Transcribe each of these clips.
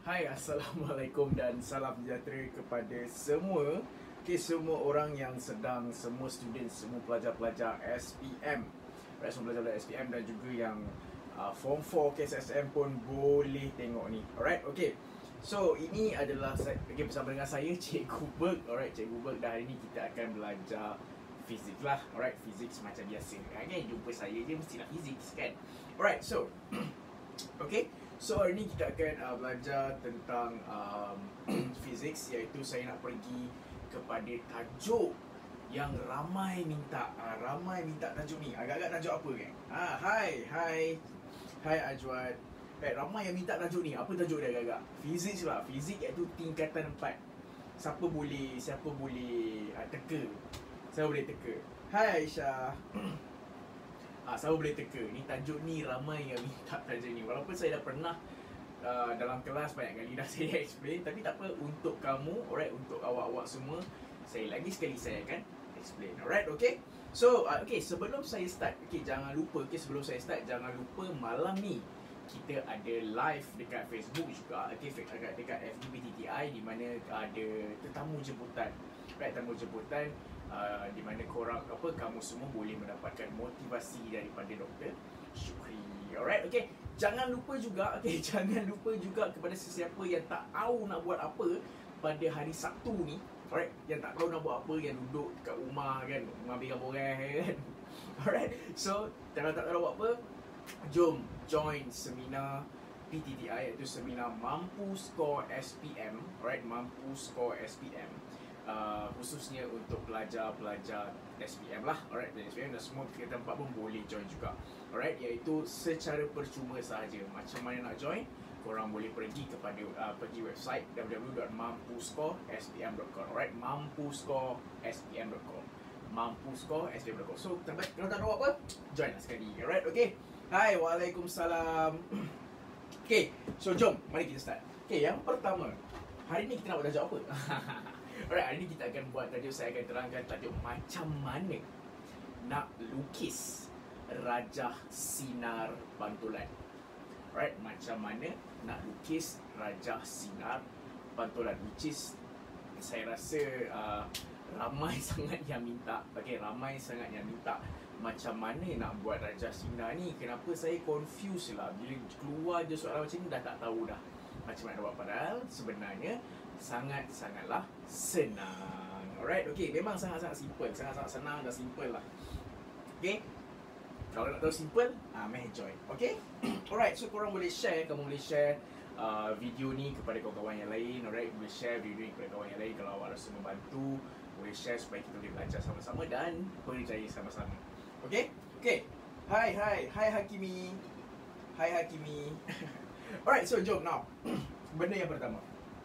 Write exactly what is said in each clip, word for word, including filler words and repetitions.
Hai, Assalamualaikum dan salam sejahtera kepada semua okay, semua orang yang sedang, semua student, semua pelajar-pelajar S P M, right, semua pelajar-pelajar S P M dan juga yang uh, Form four K S S M pun boleh tengok ni. Alright, okay. So, ini adalah okay, bersama dengan saya, Cikgu Berg. Alright, Cikgu Berg, dan hari ini kita akan belajar fizik lah. Alright, fizik macam biasa kan, jumpa saya je mestilah fizik kan. Alright, so okay. So hari ni kita akan uh, belajar tentang um, fizik, iaitu saya nak pergi kepada tajuk yang ramai minta. uh, Ramai minta tajuk ni. Agak-agak tajuk apa kan? Ah, hai, hai Hai Ajwad. Right, ramai yang minta tajuk ni. Apa tajuk dia agak-agak? Fizik lah. Fizik iaitu tingkatan empat. Siapa boleh, siapa boleh uh, teka? Siapa boleh teka? Hai Aisyah. Ah, saya boleh teka. Ni tajuk ni ramai yang minta tajuk ni. Walaupun saya dah pernah uh, dalam kelas banyak kali dah saya explain, tapi tak apa, untuk kamu, alright, untuk awak-awak semua, saya lagi sekali saya akan explain. Alright, okay. So, uh, okay, sebelum saya start, okay, jangan lupa, okay, sebelum saya start, jangan lupa malam ni kita ada live dekat Facebook juga, okay, dekat, dekat F B P T T I, di mana ada tetamu jemputan. Right, tetamu jemputan. Uh, di mana korang apa kamu semua boleh mendapatkan motivasi daripada Doktor Syukri. Alright, okay. Jangan lupa juga, okay, jangan lupa juga kepada sesiapa yang tak tahu nak buat apa pada hari Sabtu ni. Alright, yang tak tahu nak buat apa, yang duduk kat rumah kan, mengambil gambar kan. Alright, so kalau tak tahu nak buat apa, jom join seminar P T T I, iaitu seminar Mampu Skor S P M. Alright, Mampu Skor S P M. Uh, khususnya untuk pelajar-pelajar S P M lah. Alright, dan S P M dan semua kita tempat pun boleh join juga. Alright, iaitu secara percuma sahaja. Macam mana nak join? Korang boleh pergi kepada uh, pergi website w w w dot mampu skor s p m dot com. Alright, mampu skor s p m dot com. mampu skor s p m dot com. So, kalau tak tahu apa, join lah sekali. Alright, okay. Hai, waalaikumsalam. Okay, so jom, mari kita start. Okay, yang pertama, hari ni kita nak buat tajuk apa? Alright, hari ni kita akan buat tajuk, saya akan terangkan tajuk macam mana nak lukis rajah sinar pantulan. Alright, macam mana nak lukis rajah sinar pantulan, which is saya rasa uh, ramai sangat yang minta. Okay, ramai sangat yang minta macam mana nak buat rajah sinar ni. Kenapa saya confused lah bila keluar je soalan macam ni, dah tak tahu dah macam mana nak buat. Padahal sebenarnya sangat-sangatlah senang. Alright, okay, memang sangat-sangat simple, sangat-sangat senang dan simple lah. Okay, kalau nak tahu simple, ah, meh join. Okay. Alright, so korang boleh share, kamu boleh share uh, video ni kepada kawan-kawan yang lain. Alright, boleh share video ni kepada kawan yang lain. Kalau awak rasa membantu, boleh share supaya kita boleh belajar sama-sama dan berjaya sama-sama. Okay, okay. Hai, hai, hai Hakimi. Hai Hakimi. Alright, so jom now. Benda yang pertama,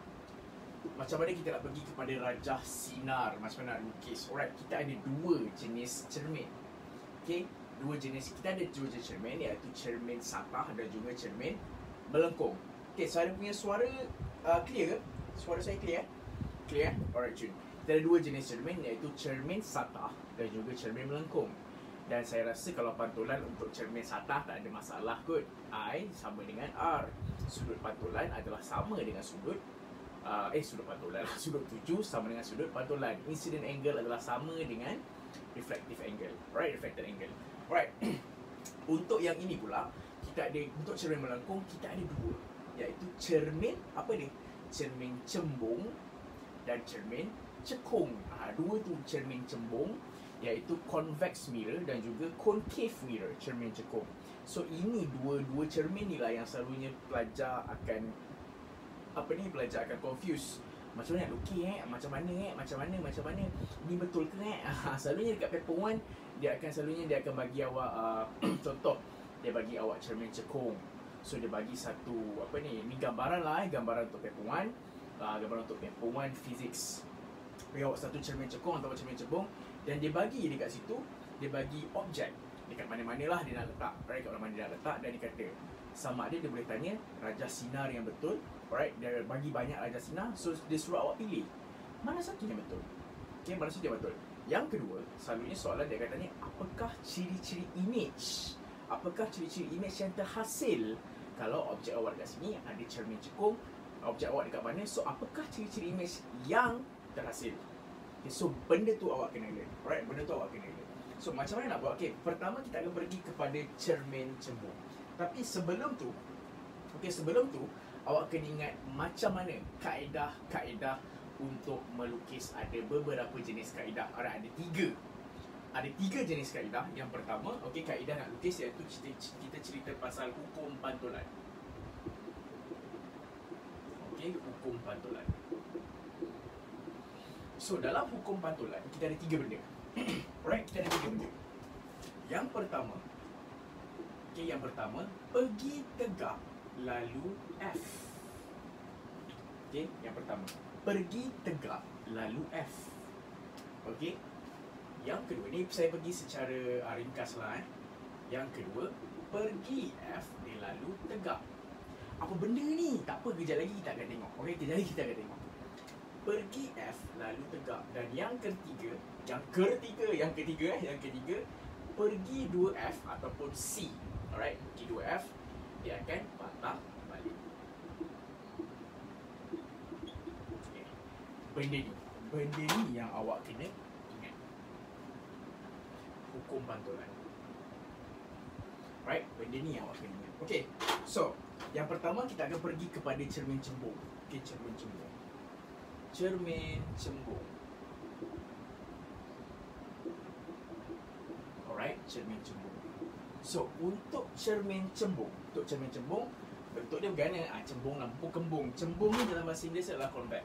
macam mana kita nak pergi kepada rajah sinar, macam mana nak lukis. Alright, kita ada dua jenis cermin. Okay, dua jenis, kita ada dua jenis cermin, iaitu cermin satah dan juga cermin melengkung. Okay, saya punya suara uh, clear ke? Suara saya clear? Clear? Alright, Jun. Kita ada dua jenis cermin, iaitu cermin satah dan juga cermin melengkung. Dan saya rasa kalau pantulan untuk cermin satah tak ada masalah kot. I sama dengan R. Sudut pantulan adalah sama dengan sudut Uh, eh sudut pantulan, sudut tuju sama dengan sudut pantulan. Incident angle adalah sama dengan reflective angle. Alright, reflected angle. Alright. Untuk yang ini pula, kita ada, untuk cermin melengkung kita ada dua, iaitu cermin apa ni? Cermin cembung dan cermin cekung. Ha, dua tu cermin cembung, iaitu convex mirror, dan juga concave mirror, cermin cekung. So ini dua-dua cermin ni lah yang selalunya pelajar akan apa ni, pelajar akan confuse. Macam mana nak lukis eh? Macam mana eh? Macam mana? Macam mana? Ni betul ke eh? Selalunya dekat paper one, dia akan selalunya dia akan bagi awak uh, contoh, dia bagi awak cermin cekung. So dia bagi satu apa ni, ni gambaran lah eh, gambaran untuk paper one, uh, gambaran untuk paper one physics. Bagi awak satu cermin cekung atau cermin cebung, dan dia bagi dekat situ, dia bagi objek dekat mana-mana lah dia nak letak. Right, kat mana dia nak letak, dan dia kata sama ada dia boleh tanya rajah sinar yang betul. Alright, dia bagi banyak rajah sinar, so dia suruh awak pilih mana satu yang betul. Okay, mana satu yang betul. Yang kedua, selalunya soalan dia akan tanya, apakah ciri-ciri image? Apakah ciri-ciri image yang terhasil kalau objek awak dekat sini ada cermin cekung, objek awak dekat mana. So apakah ciri-ciri image yang terhasil? Okay, so benda tu awak kena learn. Alright, benda tu awak kena learn. So macam mana nak buat? Okay, pertama kita akan pergi kepada cermin cembung. Tapi sebelum tu, okay, sebelum tu awak kena ingat macam mana kaedah-kaedah untuk melukis. Ada beberapa jenis kaedah. Alright, ada tiga. Ada tiga jenis kaedah. Yang pertama, okey, kaedah nak lukis iaitu kita, kita cerita pasal hukum pantulan. Okey, hukum pantulan. So, dalam hukum pantulan, kita ada tiga benda. Alright, kita ada tiga benda. Yang pertama, okey, yang pertama, pergi tegak lalu F. Okey, yang pertama, pergi tegak lalu F. Okey. Yang kedua, ni saya pergi secara uh, ringkas lah eh. Yang kedua, pergi F dia lalu tegak. Apa benda ni? Tak apa, kejap lagi kita akan tengok. Okey, kejap lagi kita akan tengok. Pergi F lalu tegak. Dan yang ketiga, yang ketiga, yang ketiga eh, yang ketiga, pergi dua F ataupun C. Alright, pergi dua F, dia akan patah balik. Okay. Benda ni, benda ni yang awak kena ingat. Hukum pantulan. Right, benda ni yang awak kena ingat. Okay, so yang pertama kita akan pergi kepada cermin cembung. Okay, cermin cembung. Cermin cembung. Alright, cermin cembung. So, untuk cermin cembung, untuk cermin cembung, bentuk dia bergana, ah, cembung lampu kembung. Cembung ni dalam bahasa Inggeris adalah convex.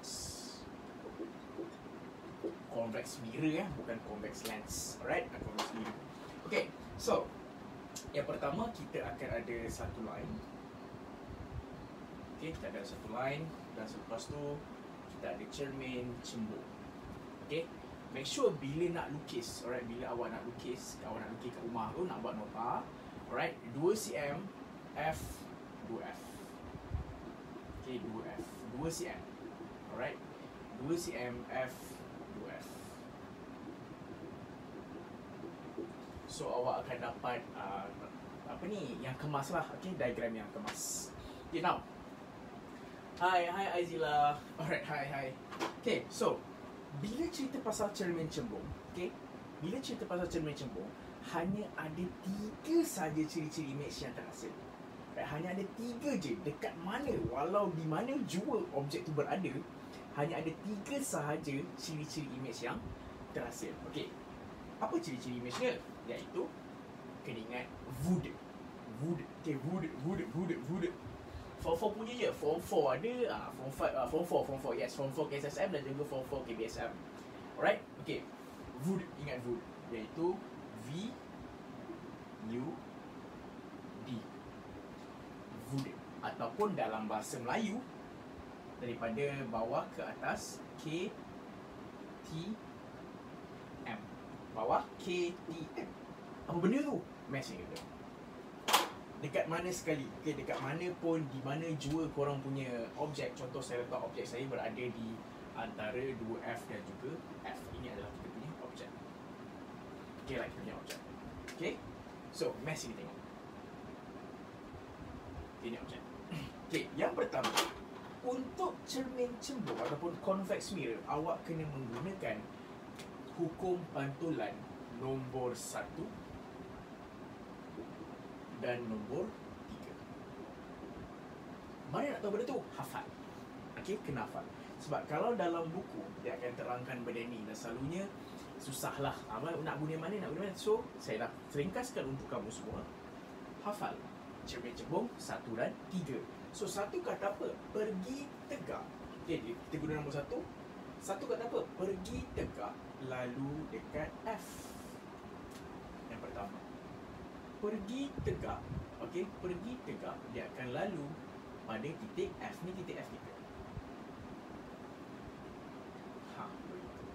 Convex mirror ya, bukan convex lens. Alright, convex mirror. Okay, so yang pertama kita akan ada satu line. Okay, kita ada satu line dan selepas tu kita ada cermin cembung. Okay, make sure bila nak lukis, alright, bila awak nak lukis, awak nak lukis kat rumah tu, nak buat nota, alright, dua sentimeter F dua F. Okay, dua F, dua sentimeter. Alright, dua sentimeter F dua F. So awak akan dapat uh, apa ni, yang kemas lah. Okay, diagram yang kemas. Okay, now, Hai, hai Aizila. Alright, hai, hai. Okay, so bila cerita pasal cermin cembung, okay, bila cerita pasal cermin cembung, hanya ada tiga saja ciri-ciri image yang terhasil. Right, hanya ada tiga je. Dekat mana, walau di mana jua objek tu berada, hanya ada tiga sahaja ciri-ciri image yang terhasil. Okay, apa ciri-ciri image dia? Iaitu, kena ingat would. Would, okay, would, would, would, would. Form four punya je, Form four ada, ah, Form five, ah, Form four, Form four, yes, Form four K S S M dan juga Form four K B S M. Alright, okay. Would, ingat would, iaitu V U D. Would, ataupun dalam bahasa Melayu, daripada bawah ke atas, K T M. Bawah, K T M. Apa benda tu? Match ni kita. Dekat mana sekali, okay, dekat mana pun, di mana jua korang punya objek. Contoh saya letak objek saya berada di antara dua F dan juga F. Ini adalah kita punya objek. Okay lah, kita punya objek. Okay, so mesh ini tengok. Ini objek. Okay, yang pertama, untuk cermin cembung ataupun convex mirror, awak kena menggunakan hukum pantulan nombor satu dan nombor tiga. Mana nak tahu benda tu? Hafal. Okey, kena hafal. Sebab kalau dalam buku dia akan terangkan benda ni dan selalunya susahlah. Apa nak guna mana, nak guna mana. So, saya nak ringkaskan untuk kamu semua. Hafal cermin cembung satu dan tiga. So, satu kata apa? Pergi tegak. Okey, kita guna nombor satu. Satu kata apa? Pergi tegak lalu dekat F. Yang pertama, pergi tegak, okey, pergi tegak, dia akan lalu pada titik F ni, titik F kita. Ha, begitu.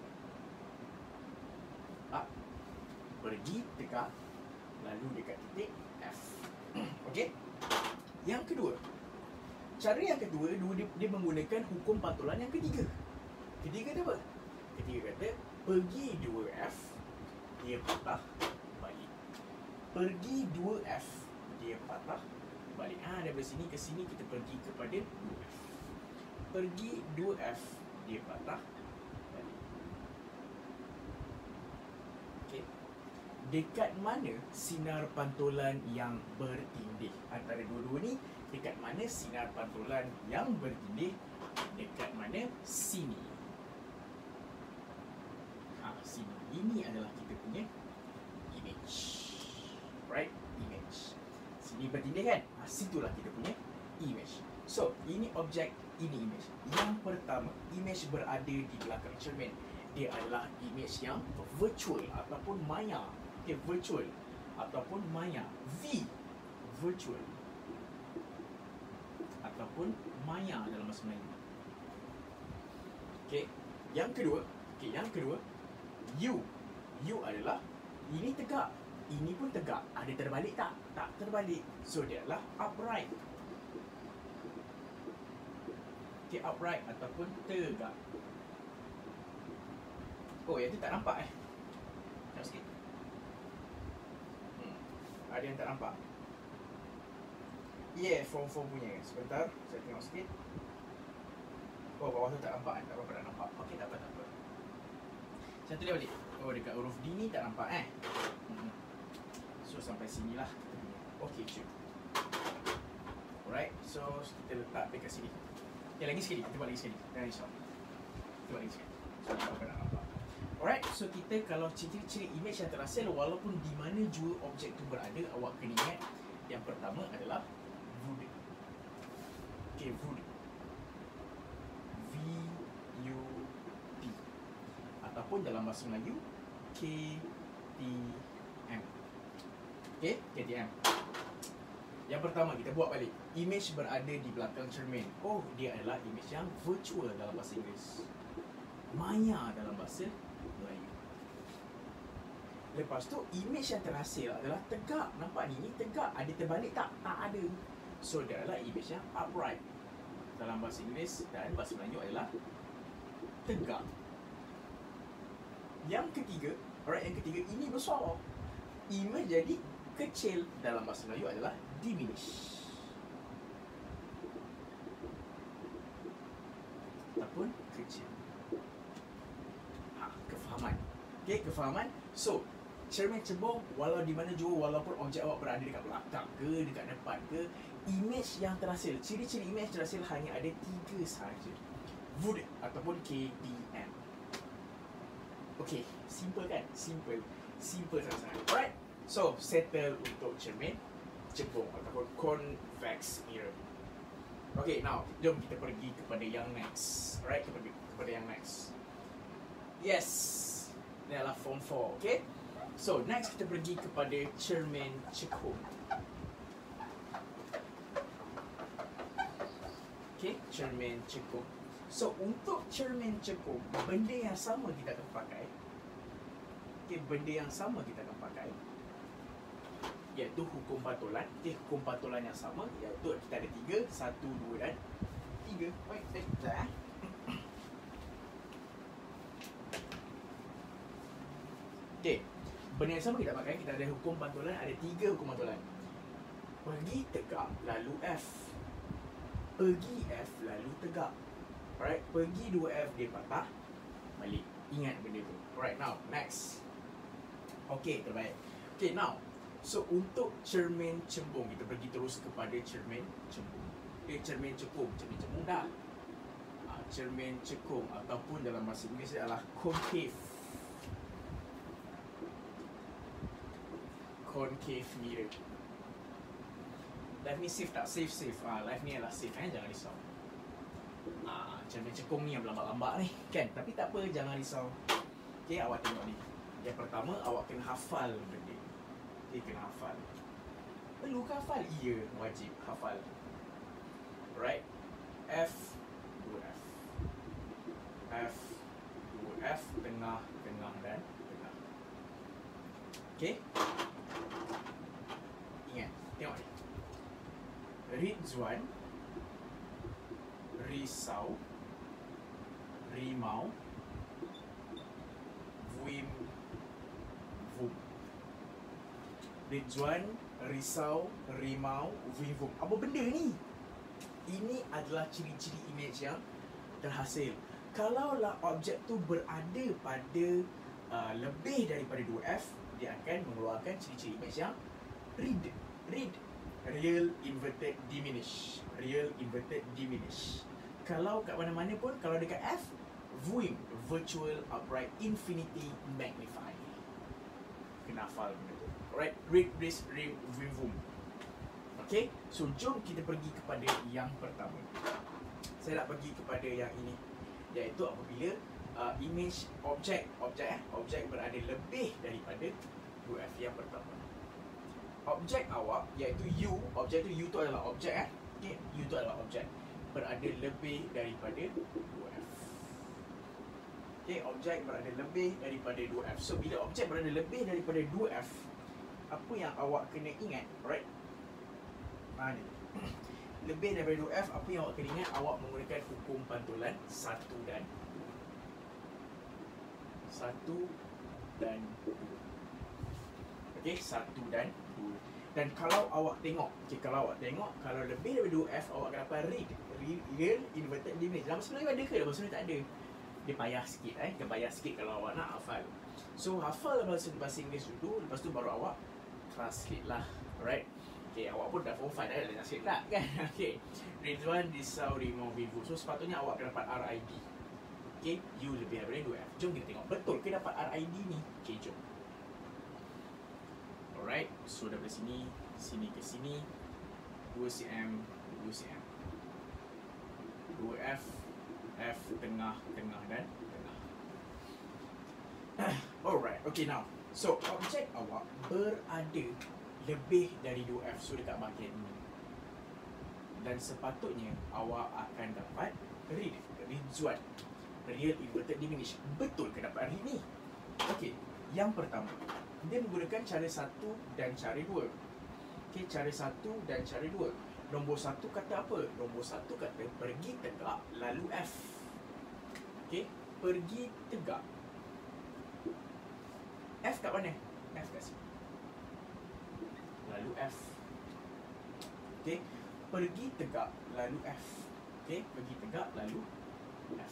Ha, pergi tegak, lalu dekat titik F. Okey. Yang kedua, cara yang kedua, dia, dia menggunakan hukum pantulan yang ketiga. Ketiga kata apa? Ketiga kata, pergi dua F, dia patah balik. Pergi dua F, dia patah balik. Ah, daripada sini ke sini kita pergi kepada dua F. Pergi dua F, dia patah balik. Okey. Dekat mana sinar pantulan yang bertindih? Antara dua-dua ni, dekat mana sinar pantulan yang bertindih? Dekat mana? Sini. Ha, sini. Ini adalah kita punya image. Right? Image. Sini bertindih kan? Ha, situlah kita punya image. So, ini objek, ini image. Yang pertama, image berada di belakang cermin. Dia adalah image yang virtual ataupun maya. Okay, virtual ataupun maya. V, virtual ataupun maya dalam bahasa Melayu. Okay, yang kedua, okay, yang kedua, U. U adalah ini tegak, ini pun tegak. Ada terbalik tak? Tak terbalik. So dia adalah upright. Okay, upright ataupun tegak. Oh, yang tu tak nampak eh. Tengok sikit. Hmm. Ada yang tak nampak. Yeah, form four punya. Sebentar, saya tengok sikit. Oh, bawah tu tak nampak kan? Tak apa-apa, tak nampak. Okey, tak apa, tak apa. Satu dia balik. Oh, dekat huruf D ni tak nampak eh. Hmm. So, sampai sinilah. Okey, cuk. Alright, so kita letak dekat sini. Ya, lagi sekali. Kita buat lagi sekali. Jangan risau. Kita buat lagi sekali. So, tak apa, tak nampak. Alright, so kita kalau ciri-ciri image yang terhasil, walaupun di mana jua objek tu berada, awak kena ingat yang pertama adalah would. Okay, would. V U D. Ataupun dalam bahasa Melayu K T M. Okay, K T M. Yang pertama kita buat balik. Image berada di belakang cermin. Oh, dia adalah image yang virtual dalam bahasa Inggeris. Maya dalam bahasa Melayu. Lepas tu image yang terhasil adalah tegak. Nampak ni, ni tegak. Ada terbalik tak? Tak ada. So dia adalah image yang upright dalam bahasa Inggeris, dan bahasa Melayu adalah tegak. Yang ketiga, alright, yang ketiga ini besar. Image jadi kecil, dalam bahasa Melayu adalah diminish. Ataupun kecil. Ha, kefahaman. Okey, kefahaman. So, cermin cebong, walau di mana jua, walaupun objek awak berada dekat belakang ke, dekat depan ke, image yang terhasil, ciri-ciri image terhasil hanya ada tiga sahaja. Would ataupun K D M. Okey, simple kan? Simple. Simple sangat-sangat. Alright. So, settle untuk cermin cebong ataupun convex mirror. Okey, now jom kita pergi kepada yang next. Alright, kita pergi kepada yang next. Yes. Ini adalah form four, okey? So, next kita pergi kepada cermin cekung. Okey, cermin cekung. So, untuk cermin cekung, benda yang sama kita akan pakai. Okey, benda yang sama kita akan pakai, iaitu hukum pantulan. Okey, hukum pantulan yang sama, iaitu kita ada tiga, satu, dua dan tiga. Baik, baik, sekejap eh. Okey, benda yang sama kita pakai, kita ada hukum pantulan, ada tiga hukum pantulan. Pergi tegak, lalu F. Pergi F, lalu tegak. Alright, pergi dua F, dia patah balik. Ingat benda tu. Alright, now, next. Okey, terbaik. Okey, now. So, untuk cermin cembung, kita pergi terus kepada cermin cembung. Eh, cermin cekung. Cermin cembung dah. Ha, cermin cekung ataupun dalam bahasa Inggeris adalah concave. Concave mirror. Live ni safe tak? Safe, safe. Ah, live ni adalah safe, eh? Jangan risau. Ah, cermin cekung ni yang berlambak-lambak ni, kan? Tapi tak apa, jangan risau. Okay, awak tengok ni. Yang pertama, awak kena hafal benda. Okay, kena hafal. Perlu ke hafal? Ya, wajib hafal. Right? F, dua F. F, dua F, tengah, tengah dan tengah. Okay? Ingat, tengok ni. Ridzuan, risau, rimau, vuim, vum. Ridzuan, risau, rimau, vuim, vum. Apa benda ni? Ini adalah ciri-ciri image yang terhasil. Kalaulah objek tu berada pada uh, lebih daripada dua F, dia akan mengeluarkan ciri-ciri image yang read. Read. Real inverted diminish. Real inverted diminish. Kalau kat mana-mana pun, kalau dekat F, viewing, virtual upright infinity magnify. Kena hafal benda tu. Alright, read, read, read, view, view. Okay, so jom kita pergi kepada yang pertama. Saya nak pergi kepada yang ini, iaitu apabila uh, image objek, objek eh, objek berada lebih daripada dua F. Yang pertama, objek awak iaitu U, objek tu U tu adalah objek eh. Okay, U tu adalah objek, berada lebih daripada dua F. Okay, objek berada lebih daripada dua F. So bila objek berada lebih daripada dua F, apa yang awak kena ingat, right? Ha ni. Lebih daripada dua F, apa yang awak kena ingat? Awak menggunakan hukum pantulan satu dan dua. satu dan dua. Okey, satu dan dua. Dan kalau awak tengok, okey, kalau awak tengok, kalau lebih daripada dua F, awak akan dapat read, real inverted diminish. Dalam bahasa Melayu ada ke? Dalam bahasa Melayu tak ada. Dia payah sikit eh, dia payah sikit kalau awak nak hafal. So hafal bahasa bahasa Inggeris dulu, lepas tu baru awak translate lah. Alright. Okey, awak pun dah form five dah, dah translate tak kan? Okey. Ridwan Disau Rimau Vivu. So sepatutnya awak akan dapat R I D. Okey, U lebih daripada dua F. Jom kita tengok betul ke dapat R I D ni. Okey, jom. Alright, so daripada sini, sini ke sini, dua sentimeter, dua sentimeter, dua F, F tengah, tengah dan tengah. Alright, okay now. So, objek awak berada lebih dari dua F, so dekat bahagian ini. Dan sepatutnya awak akan dapat read, Ridwan, real inverted diminish. Betul ke dapat read ni? Okay, yang pertama, dia menggunakan cara satu dan cara dua. Okey, cara satu dan cara dua. Nombor satu kata apa? Nombor satu kata pergi tegak lalu F. Okey, pergi tegak. F kat mana? F kat sini. Lalu F. Okey, pergi tegak lalu F. Okey, pergi tegak lalu F.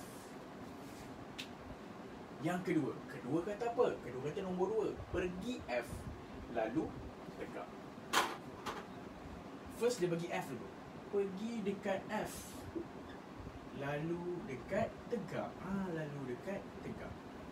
Yang kedua, kedua kata apa? Kedua kata nombor dua, pergi F lalu tegak. First dia bagi F dulu. Pergi dekat F lalu dekat tegak. Ah, lalu dekat tegak.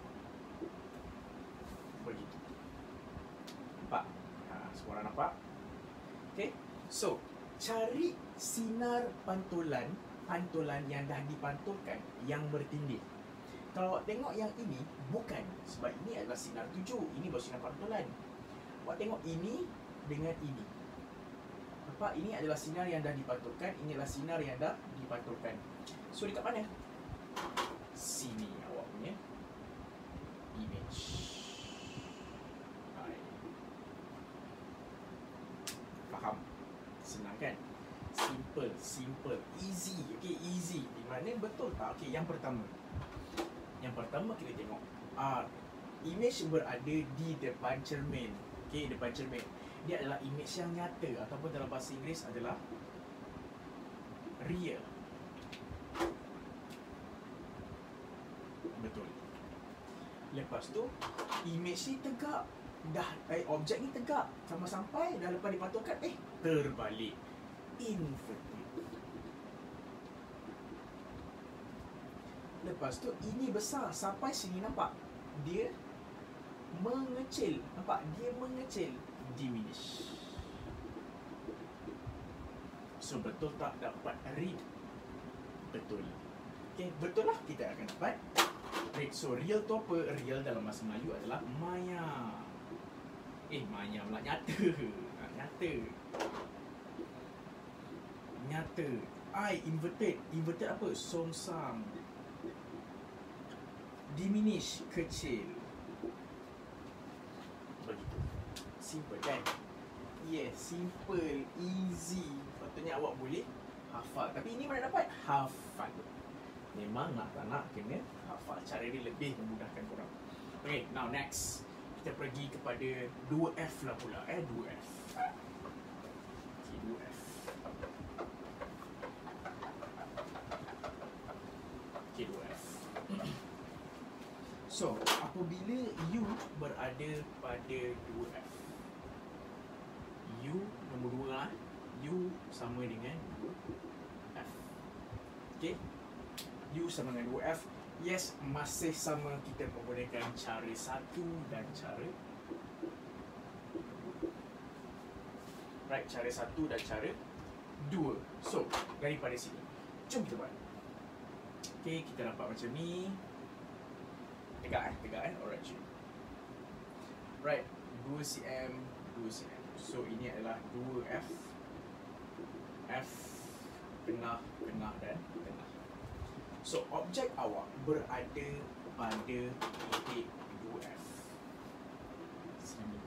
Begitu. Nampak? Ha, semua orang nampak? Okay. So, cari sinar pantulan, pantulan yang dah dipantulkan, yang bertindih. Kalau awak tengok yang ini, bukan. Sebab ini adalah sinar tujuh. Ini baru sinar pantulan. Awak tengok ini dengan ini. Nampak? Ini adalah sinar yang dah dipantulkan. Ini adalah sinar yang dah dipantulkan. So, dekat mana? Sini awak punya image. Hai. Faham? Senang kan? Simple, simple, easy. Okay, easy. Di mana betul tak? Okay, yang pertama. Yang pertama kita tengok R. Image berada di depan cermin. Okey, depan cermin. Dia adalah image yang nyata, ataupun dalam bahasa Inggeris adalah real. Betul. Lepas tu image ni tegak. Dah eh, objek ni tegak. Sampai-sampai dah lepas dipantulkan, eh terbalik. Inverted. Lepas tu ini besar sampai sini, nampak? Dia mengecil. Nampak? Dia mengecil. Diminish. So betul tak dapat read? Betul. Okay, betul lah kita akan dapat read. So real tu apa? Real dalam bahasa Melayu adalah maya. Eh maya pula, nyata. Nyata. Nyata. I inverted. Inverted apa? Songsang. Diminish, kecil. Begitu. Simple kan? Yes, simple, easy. Patutnya awak boleh hafal. Tapi ini mana dapat? Hafal. Memang nak tak nak kena hafal. Cara dia lebih memudahkan korang. Okay, now next. Kita pergi kepada dua F lah pula. Eh, dua F. Okay, dua F. So, apabila U berada pada dua F, U nombor dua lah, U sama dengan dua F. Okay, U sama dengan dua F. Yes, masih sama, kita menggunakan cara satu dan cara right, cara satu dan cara dua. So, daripada sini, jom kita buat. Okay, kita dapat macam ni. Tegak eh, tegak eh, alright cik. Right, dua sentimeter, dua sentimeter. So, ini adalah dua F. F, tengah, tengah dan tengah. So, objek awak berada pada titik dua F. Sini.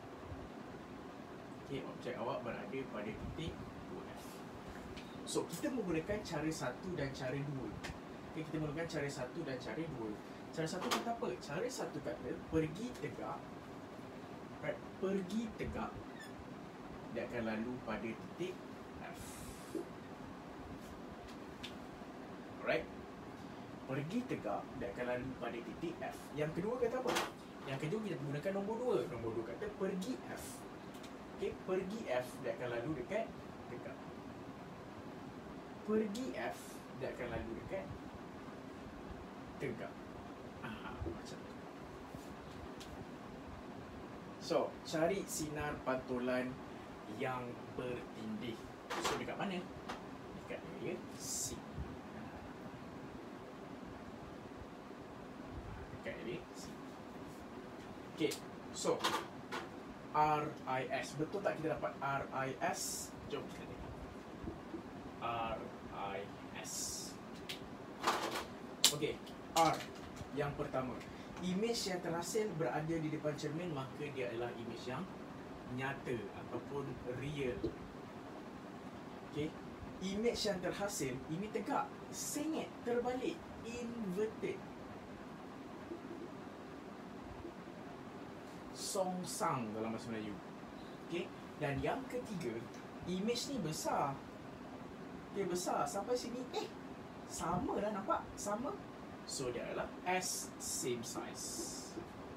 Okay, objek awak berada pada titik dua F. So, kita menggunakan cara satu dan cara dua. Okay, kita menggunakan cara satu dan cara dua. Cara satu kata apa? Cara satu kata pergi tegak. Right, pergi tegak. Dia akan lalu pada titik F. Alright. Pergi tegak, dia akan lalu pada titik F. Yang kedua kata apa? Yang kedua kita menggunakan nombor dua. Nombor dua kata pergi F. Okay, pergi F, dia akan lalu dekat tegak. Pergi F, dia akan lalu dekat tegak. Aha, macam tu. So, cari sinar pantulan yang bertindih. So, dekat mana? Dekat area C. Dekat area C. Okay, so R I S. Betul tak kita dapat R I S? Jom kita tengok. R I S. Okay, R yang pertama, imej yang terhasil berada di depan cermin, maka dia adalah imej yang nyata ataupun real. Okay, imej yang terhasil ini tegak, sengit, terbalik, inverted, songsang dalam bahasa Melayu. Okay, dan yang ketiga, imej ni besar. Okay, besar sampai sini, eh sama lah, nampak? Sama. So, dia adalah S, same size.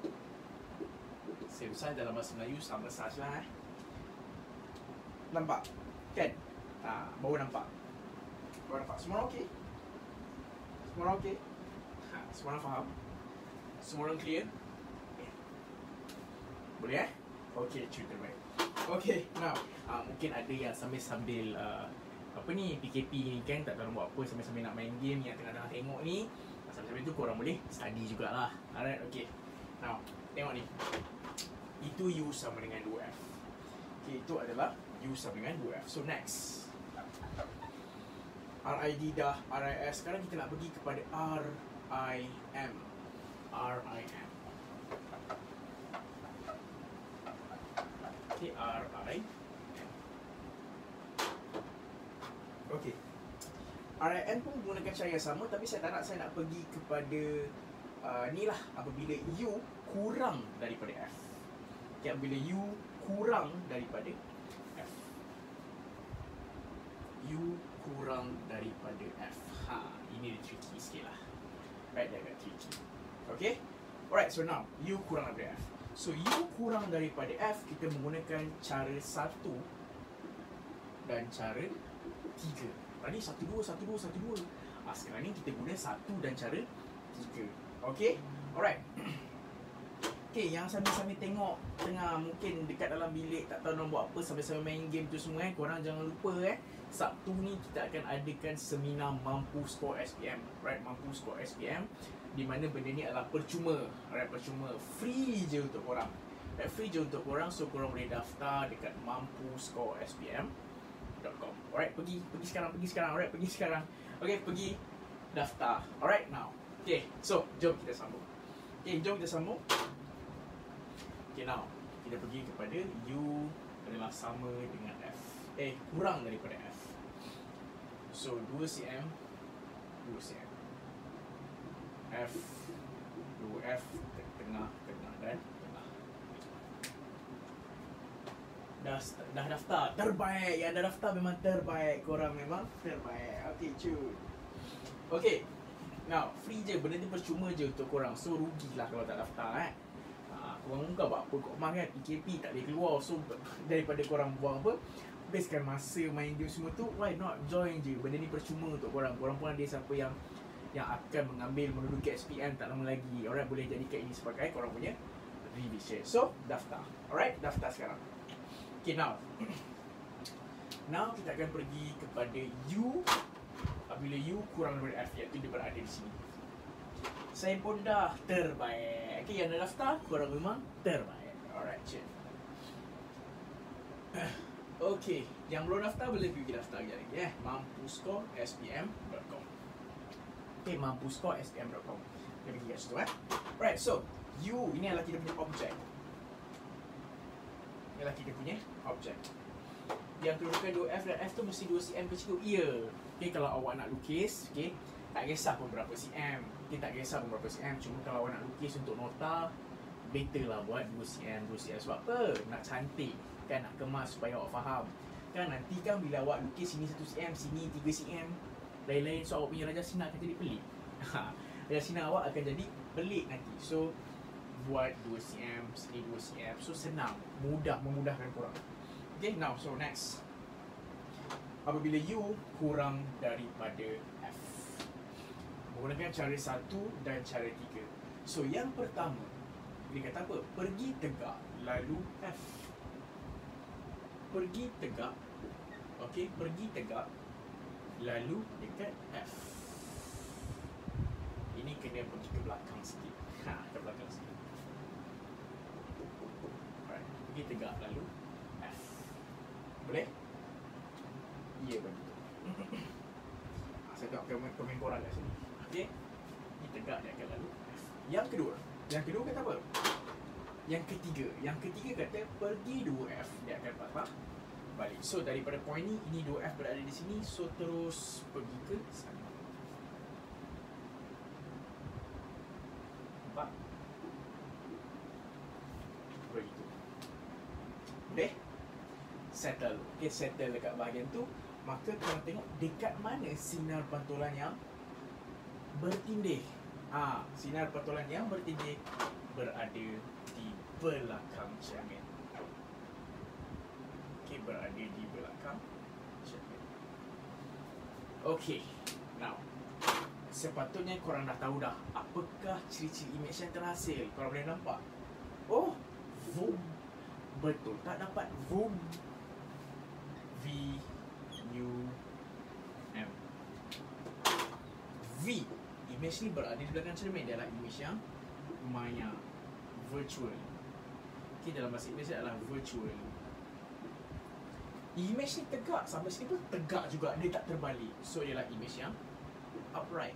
Same size dalam bahasa Melayu sama size lah eh. Nampak? Kan? Ha, baru nampak. Baru nampak. Semua orang okey? Semua orang okey? Ha, semua orang faham? Semua orang clear? Yeah. Boleh eh? Okey, cerita baik. Okey, now uh, mungkin ada yang sambil-sambil uh, apa ni, P K P ni kan, tak tahu buat apa, sambil-sambil nak main game, yang tengah-tengah tengok ni. Sambil-sambil tu korang boleh study jugalah. Alright, okay. Now, tengok ni. Itu U sama dengan dua F. Okay, itu adalah U sama dengan dua F. So, next. R I D dah, R I S. Sekarang kita nak pergi kepada R I M. R I M. Okay, R I M. Okay. R I M pun menggunakan cara yang sama, tapi saya tak nak, saya nak pergi kepada uh, ni lah, apabila U kurang daripada F. Okay, apabila U kurang daripada F. U kurang daripada F. Ha, ini dia tricky sikit lah. Right, dia agak tricky. Okay. Alright, so now U kurang daripada F. So U kurang daripada F, kita menggunakan cara satu dan cara tiga. Tadi satu dua, satu dua, satu dua. Ah, sekarang ni kita guna satu dan cara tiga. Okay? Alright. Okay, yang sambil-sambil tengok tengah mungkin dekat dalam bilik, tak tahu nak buat apa, sambil-sambil main game tu semua eh, korang jangan lupa eh, Sabtu ni kita akan adakan seminar Mampu Skor S P M. Right, Mampu Skor S P M, di mana benda ni adalah percuma. Right, percuma. Free je untuk korang. Right, free je untuk korang. So, korang boleh daftar dekat mampu skor S P M dot com. Alright, pergi pergi sekarang, pergi sekarang. Alright, pergi sekarang. Okay, pergi daftar. Alright, now. Okay, so jom kita sambung. Okay, jom kita sambung. Okay, now kita pergi kepada U adalah sama dengan F. Eh, kurang daripada F. So, dua sentimeter, dua sentimeter. F, dua F, tengah, tengah dan tengah. Dah, dah daftar, terbaik. Yang dah daftar memang terbaik. Korang memang terbaik. Okay, cuy. Okay, Now, free je, benda ni percuma je untuk korang. So, rugilah kalau tak daftar eh. Ha, korang muka buat apa kat rumah kan, P K P tak boleh keluar. So, daripada korang buang apa, habiskan masa main game semua tu, why not join je. Benda ni percuma untuk korang. Korang pun ada siapa yang yang akan mengambil menduduki S P M tak lama lagi. Alright, boleh jadikan ini sebagai korang punya revision. So, daftar. Alright, daftar sekarang. Okay, now Now kita akan pergi kepada U. Apabila U kurang daripada F, iaitu dia berada di sini. Saya pun dah terbaik. Okay, yang dah daftar, korang memang terbaik. Alright, check. Okay, yang belum daftar boleh pergi daftar lagi eh. Mampu Skor S P M dot com. Okay, Mampu Skor S P M dot com. Kita pergi kat situ eh. Right, so U ini adalah kita punya objek. Ini adalah kita punya objek. Yang kedudukan dua F dan F tu mesti dua cm ke cukup? Ya. Okay, kalau awak nak lukis, okay, tak kisah pun berapa cm. Okay, tak kisah pun berapa cm. Cuma kalau awak nak lukis untuk nota, better lah buat dua cm, dua cm. Sebab apa? Nak cantik kan, nak kemas supaya awak faham. Kan nanti kan bila awak lukis sini satu cm, sini tiga cm, lain-lain, so awak punya raja sinar akan jadi pelik. Raja sinar awak akan jadi pelik nanti. So buat dua cm, sini dua cm. So senang, mudah, memudahkan korang. Okay, now so next. Apabila U kurang daripada F, menggunakan cara satu dan cara tiga. So yang pertama, dia kata apa? Pergi tegak lalu F. Pergi tegak. Okay, pergi tegak lalu dekat F. Ini kena pergi ke belakang sikit. Ha, ke belakang sikit. Alright, pergi tegak lalu F. Boleh? Ya, betul. Saya tengok komen, komen korang kat sini. Okay, ini tegak dia akan lalu F. Yang kedua, yang kedua kata apa? Yang ketiga, yang ketiga kata pergi dua F, dia akan patah balik. So daripada point ni, ini dua F berada di sini, so terus pergi ke sana. Nampak? Begitu. Boleh? Settle. Okay, settle dekat bahagian tu. Maka korang tengok dekat mana sinar pantulan yang bertindih. Ah, sinar pantulan yang bertindih berada di belakang cermin. Okey, berada di belakang cermin. Okey, now sepatutnya korang dah tahu dah apakah ciri-ciri image yang terhasil. Korang boleh nampak. Oh, boom. Betul, tak dapat boom. V U M. V, image ni berada di belakang cermin. Dia adalah image yang maya, virtual. Okay, dalam bahasa Inggeris adalah virtual. Image ni tegak, sampai sini pun tegak juga, dia tak terbalik. So ialah image yang upright,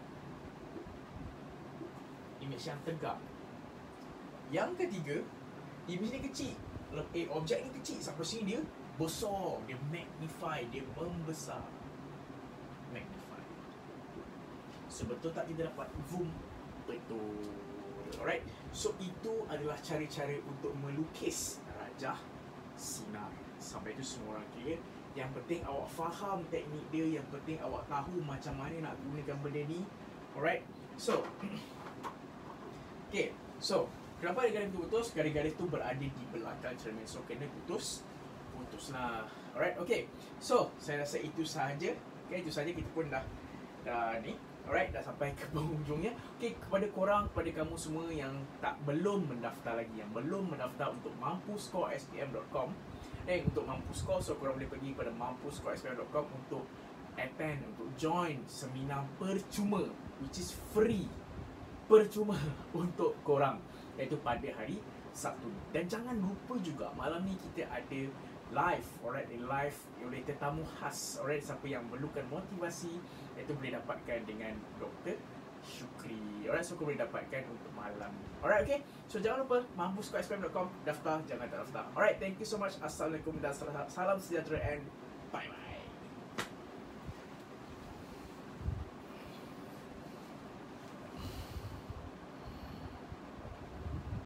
image yang tegak. Yang ketiga, image ni kecil. Eh, objek ni kecil, sampai sini dia besar, dia magnify, dia membesar. Magnify. So betul tak kita dapat zoom? Betul. Alright. So itu adalah cara-cara untuk melukis rajah sinar. Sampai itu semua orang clear. Yang penting awak faham teknik dia, yang penting awak tahu macam mana nak gunakan benda ni. Alright. So okay. So kenapa garis tu putus? Garis-garis tu berada di belakang cermin. So kena putus. Putuslah. Alright, okay. So saya rasa itu sahaja. Okay, itu sahaja, kita pun dah dah ni. Alright, dah sampai ke penghujungnya. Okay, kepada korang, kepada kamu semua yang tak belum mendaftar lagi, yang belum mendaftar untuk Mampu Skor S P M dot com, eh untuk Mampu Skor, so korang boleh pergi kepada Mampu Skor S P M dot com untuk attend, untuk join seminar percuma, which is free, percuma untuk korang, iaitu pada hari Sabtu. Dan jangan lupa juga malam ni kita ada live, alright, live oleh tetamu khas, alright, siapa yang memerlukan motivasi, itu boleh dapatkan dengan Doktor Syukri. Alright, so kau boleh dapatkan untuk malam. Alright, okay. So jangan lupa Mampu Skor S P M dot com, daftar, jangan tak daftar. Alright, thank you so much. Assalamualaikum dan salam sejahtera and bye bye.